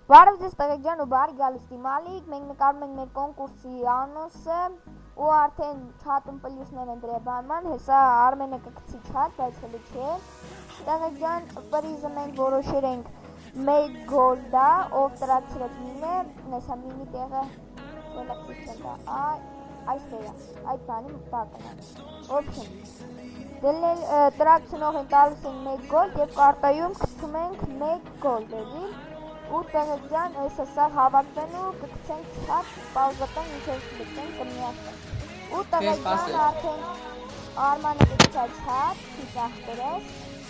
Բարև ձեզ տղեկ ու բարի գալուց դիմալիք, մենք նկարում ենք մեր կոնկուրսի անոնսը ու արդեն չատում պլյուսներ են դրեբանման, հեսա Արմենը կգցի չատ, բայց հելի չէ։ Տղեկ ջան, պրիզը մենք որոշեր ենք մեկ գոլդա, ով տրացրեց մինը, նեսա մինի տեղը վելակցիչն դա, այստեղ է, այդ բանի մտակն է, ոբշն։ Դելնել տրացնող են տալուս են մեկ գոլդ և կարտայում կցում ենք մեկ գոլդ էլի։ Ու տղեկ ջան, այս սա հավաքվելու կգցենք չատ, պաուզատեն ինչև կգցենք կմիացենք։ Ու տղեկ ջան արդեն Արմանը կգցա չատ, քիչ ախտերես։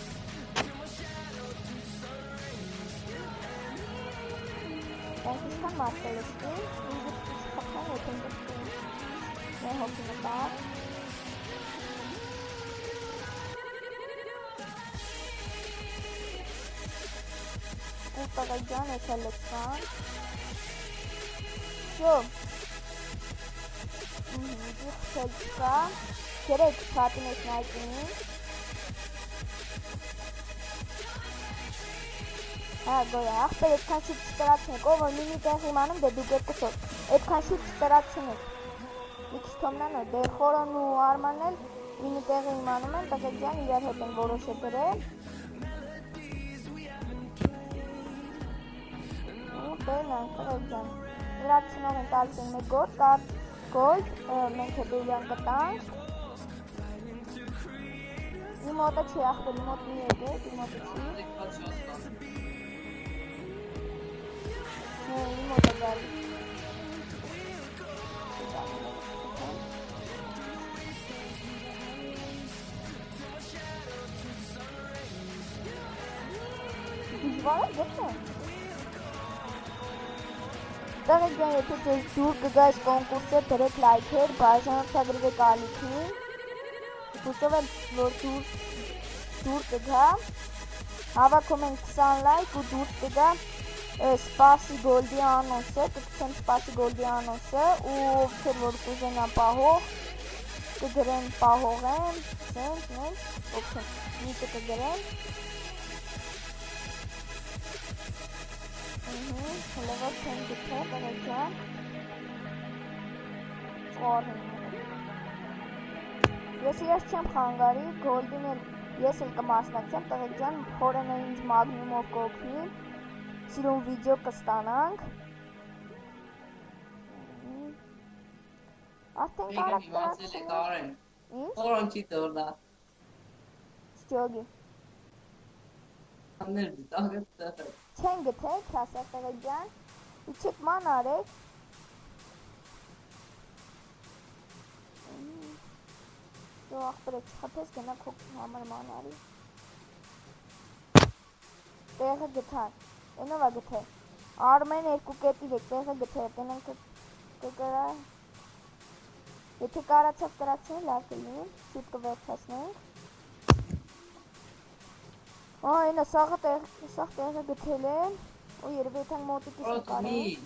Տենք իսկան մարդել էստին, ինձ խպան ետ են գցին, մեր հոգի մտար։ ու տղեկ ջան էսա լծան շո դիխ չելկա կերեք չատին ես նայտինին գոյա աղբեր էդքան շուտ չտրացնեք ով որ մինի տեղ իմանում դե դուք երկուսով էդքան շուտ չտրացնեք մի քիչ թոմնան է դե խորոն ու Արմանն էլ մինի տեղը իմանում են տղեկ ջան իրար հետ են որոշը դրել Բերնան, տղեկ ջան, դրացնող են տալիս են մեկ գոլդ, մենք հետո իրան կտանք Իմ մոտը չի աղբեր, իմ մոտ մի եկեք, իմ մոտը չի Իմ մոտը գալի Դիժվար է գտնում Տղեկ ջան, եթե ձեզ դուր կգայս կոնկուրսը, դրեք լայքեր, բաժանորդագրվեք ալիքին Հուսով եմ, որ դուր կգա Հավաքում ենք 20 լայք ու դուր կգա Սպասի գոլդի անոնսը, կգցեմ սպասի գոլդի անոնսը ու ովքեր որ կուզենա պահող կգրեն պահող են, սենց, նենց, ովքեր միտը կգրեն Հլևոր չեն գիթե, տղեկ ջան Չոր Ես իրաս չեմ խանգարի, գոլդին էլ ես էլ կմասնակցեմ, տղեկ ջան խորենը ինձ մագնումով կօգնի Սիրուն վիդեո կստանանք Արդեն կարակ տրացնենք Ինչ? Խորոն չի տորնա Չջոգի Աներ դիտաղետ տեղը Չեն գթեք, հասար տղեկ ջան, իչեք ման արեք Դո աղբրեք չխպես գնակ հոգ համար ման արի Տեղը գթան, ենով է գթե Արմեն երկու կետիր եք, տեղը գթե, տնենք կգրա Եթե կարացավ տրացնեն, լավ կլին, շուտ կվերջացնենք Այնա սաղ տեղը գթել է ու երև եթանք մոտիկիս նկարին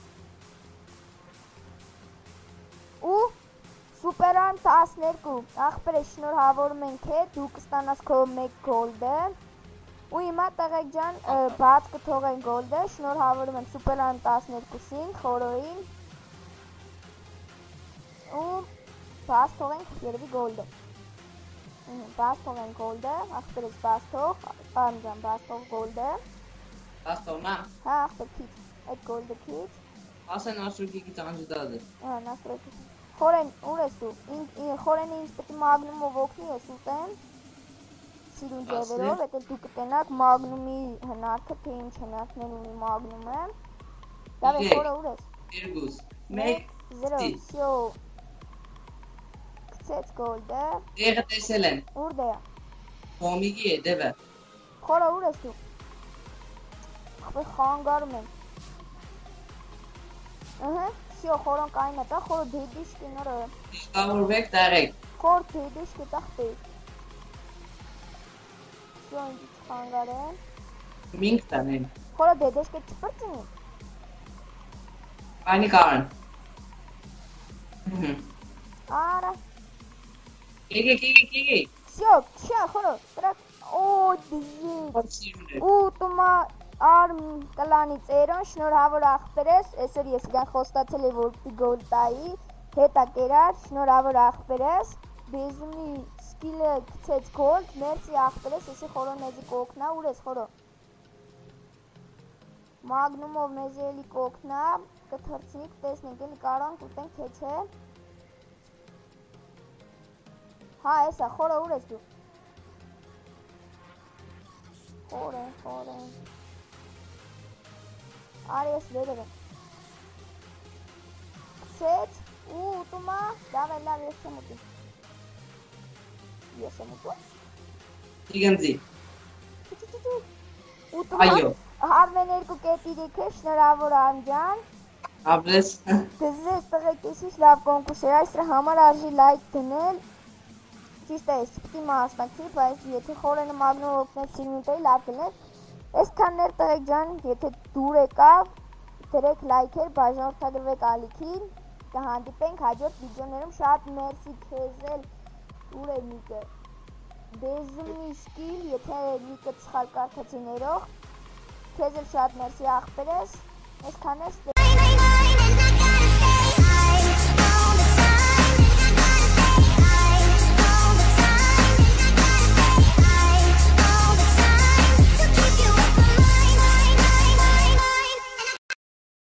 ու սուպերարմ 12 աղբեր է շնորհավորում ենք է դու կստանաս քո մեկ գոլդը ու հիմա տղեկ ջան բաց կթողեն գոլդը շնորհավորում եմ սուպերարմ 12-ին խորոին ու բաց թողենք երևի գոլդը Բաց թողենք գոլդը, աղբերից բաց թող, պարմջան բաց թող գոլդը Բաց թողնա Հա աղբեր քիչ, այդ գոլդը քիչ Ասեն ասրուկի քիչ անջդադ է Նաստրոքի Խորեն, ուր ես դու, խորենը ինձ պետի մագնումով օգնի ես ուտեմ Սիրուն ձևերով, էտ էլ դու կտենակ մագնումի հնարքը, թե ինչ հնարքներ ունի մագնումը Դավ է խորը ուր ես Երկուս, մեկ, Սյո Կցեց գոլդը Տեղը տեսել եմ Ուր դեա Հոմիգի է, դևը Խորը ուր ես դու Աղբեր խանգարում եմ Սյո խորոն կային էտա, խորը դեդիշ կինորը Իշտավորվեք տարեք Խոր դեդիշ կտաղբեր Սյո ինձ չխանգար են Մինք տանեն Խորը դեդիշ կետ չպրծինի Անի կարն Արա Եկեք Սյո, չյա խորը, տրակ Օ դիժի Ու տումա արմ կլանի ծերոն, շնորհավոր աղբեր ես, այսօր ես գան խոստացել եմ, որ պիտի գոլ տայի, հետա կերար, շնորհավոր աղբեր ես, բեզումի սկիլը գցեց գոլ, մերսի աղբեր ես, եսի խորո մեզի կօգնա, ուր ես խորո։ Մագնումով մեզի էլի կօգնա, կթրցնի, կտեսնենք, էլի կարանք ուտենք, թե չէ։ Հա, էսա, խորը ուր ես դու։ Խորը։ Արի ես վերև եմ։ Կսեց, ու ուտումա, լավ, ես եմ ուտում։ Ես եմ ուտում։ Իգնձի։ Ուտումա, Այո։ Արմեն 2.3 է, շնորհավոր Արմջան։ Ապրես։ Դեզես տղեկ եսիշ լավ կոնկուրս էր, այս համար արժի լայք դնել։ Ճիշտ է, պիտի մասնակցի, բայց եթե խորենը մագնով օգնեց սիրմիտեի լավ գլներ։ Այսքաններ տղեկ ջան, եթե դուր եկավ, դրեք լայքեր, բաժանորդագրվեք ալիքին, կհանդիպենք հաջորդ վիդեոներում, շատ մերսի քեզ էլ, ուր է Նիկը, Բեզումի սկիլ, եթե Նիկը սխալ կարդացի ներող, քեզ էլ շատ մերսի աղբեր ես, այսքաններ